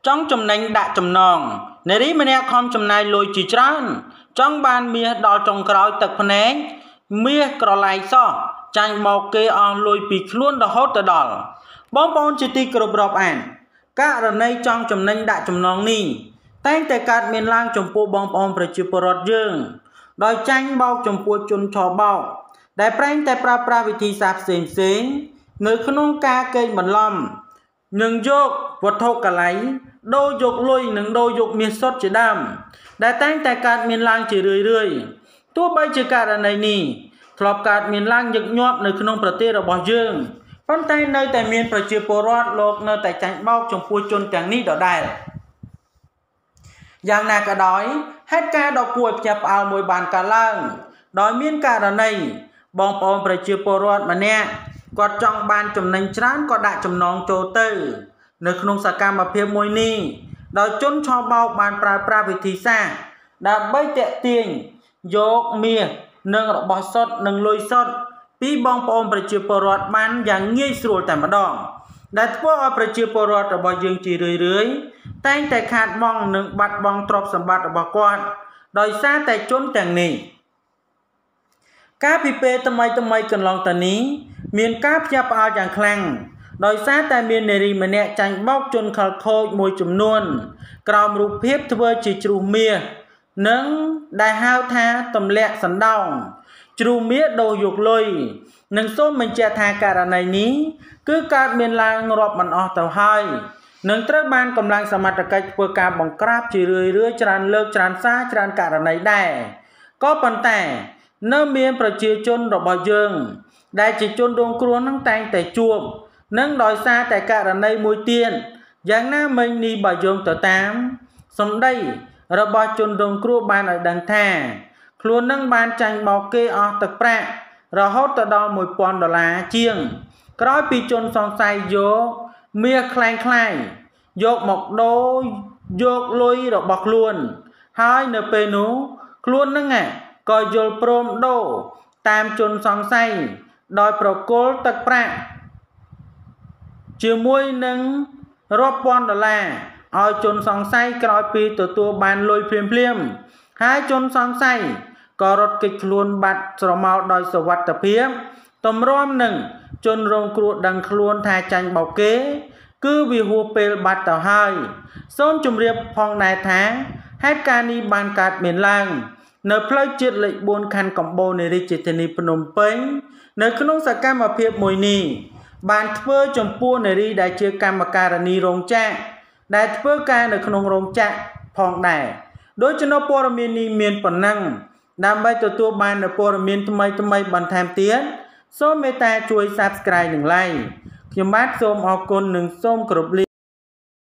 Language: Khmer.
trong chùm nành đã chùm nòng nè rí mà nè không chùm này lùi chỉ trán trong bàn mía đo trong cõi tật phần nén mía cỏ lại so chanh bọc kê on lùi bị luôn đo hốt tờ đỏ bóng bóng chỉ ti cờ bọc ảnh các lần này trong chùm nành đã chùm nòng ní tay tay cát miền lang chùm pua bóng bóng bởi chùm bọt dương đòi chanh bọc chùm pua chun cho bọc đại pranh tay pra vị thi sạp xến người không ca kênh bẩn lầm nhưng dốc vật thô cả lấy đôi dốc lùi nâng đôi dốc miền sốt chỉ đam đại tánh tại cát miền lang chỉ rười tua bay chỉ cát ở này nì thọp cát miền lang nhật nhọp nơi khôngប្រទេសរបស់យើងប៉ុន្តែនៅតែមានប្រជាពលរដ្ឋលោកនៅតែចាញ់បោកចំពោះជនទាំងនេះដដែលយ៉ាងណាក៏ដោយហេតុការណ៍ដ៏គួរឲ្យភ្ញាក់ផ្អើលមួយបានកើតឡើងដោយមានករណីបងប្អូនប្រជាពលរដ្ឋម្នាក់គាត់ចង់បានចំណេញច្រើនក៏ដាក់ចំណងចូលទៅនៅក្នុងសកម្មភាពមួយនេះដោយជនឆោបោកបានប្រើប្រាស់វិធីសាស្ត្រដើម្បីទាក់ទាញយកមាសនិងរបស់សុទ្ធនិងលុយសុទ្ធពីបងប្អូនប្រជាពលរដ្ឋបានយ៉ាងងាយស្រួលតែម្ដងដែលធ្វើឲ្យប្រជាពលរដ្ឋរបស់យើងជារឿយតែងតែខាតបង់និងបាត់បង់ទ្រព្យសម្បត្តិរបស់គាត់ដោយសារតែជនទាំងនេះការពីពេលថ្មីកន្លងទៅនេះមានការភ្ញាក់ផ្អើលយ៉ាងខ្លាំងដោយសារតែមាននារីម្នាក់ចាញ់បោកជនខិលខូចមួយចំនួនក្រោមរូបភាពធ្វើជាជ្រុះមាសនិងដែលហៅថាទម្លាក់សណ្ដោងជ្រុះមាសដូរយកលុយនិងសូមបញ្ជាក់ថាករណីនេះគឺកើតមានឡើងរាប់មិនអស់ទៅហើយនឹងត្រូវបានកម្លាំងសមត្ថកិច្ចធ្វើការបង្ក្រាបជារឿយច្រើនលើកច្រើនសារច្រើនករណីដែរក៏ប៉ុន្តែនៅមានប្រជាជនរបស់យើងដែលជាជនរងគ្រោះនឹងតែងតែជួបនិងដោយសារតែករណីមួយទៀតយ៉ាងណាមិញនេះបើយោងទៅតាមសម្ដីរបស់ជនរងគ្រោះបានឲ្យដឹងថាខ្លួននឹងបានចាញ់បោកគេអស់ទឹកប្រាក់រហូតទៅដល់$1000ជាងក្រោយពីជនសង្ស័យយកមាសคล้ายយកមកដូរយកលុយរបស់ខ្លួនហើយនៅពេលនោះខ្លួននឹងក៏យល់ព្រមដូរតាមជនសង្ស័យដោយប្រគល់ទឹកប្រាក់ជាមួយនឹងរាប់ពាន់$ឲ្យជនសង្ស័យក្រោយពីទទួលបានលុយភ្លាមហើយជនសង្ស័យក៏រត់គេចខ្លួនបាត់ស្រមោលដោយសុវត្ថិភាពតម្រាំនឹងជនរងគ្រោះដឹងខ្លួនថាចាញ់បោកគេគឺវាហួសពេលបាត់ទៅហើយសូមជម្រាបផងដែរថាហេតុការណ៍នេះបានកើតមានឡើងនៅផ្លូវជាតិលេខ4ខណ្ឌកំបូរនៃរាជធានីភ្នំពេញនៅក្នុងសកម្មភាពមួយនេះបានធ្វើចំពោះនារីដែលជាកម្មការិនីរោងចក្រដែលធ្វើការនៅក្នុងរោងចក្រផងដែរដូច្នោះព័ត៌មាននេះមានប៉ុណ្ណឹងដើម្បីទទួលបាននូវព័ត៌មានថ្មីបន្ថែមទៀតសូមមេត្តាជួយ Subscribe និង Like ខ្ញុំបាទសូមអរគុណនិងសូមគោរពលា